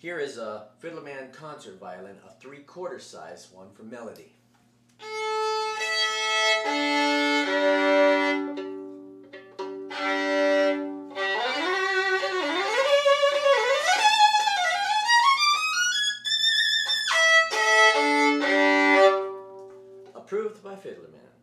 Here is a Fiddlerman concert violin, a 3/4 size one for melody. Approved by Fiddlerman.